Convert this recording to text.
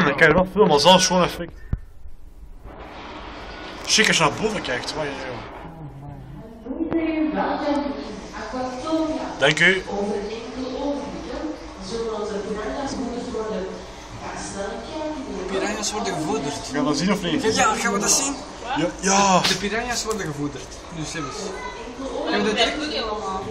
Dan kan je wel filmen als alles gewoon even... Chic als je naar boven kijkt. Dank u. Piranha's worden gevoederd. Gaan we dat zien of niet? Ja, gaan we dat zien? Ja. De piranha's worden gevoederd. Dus gaan we dat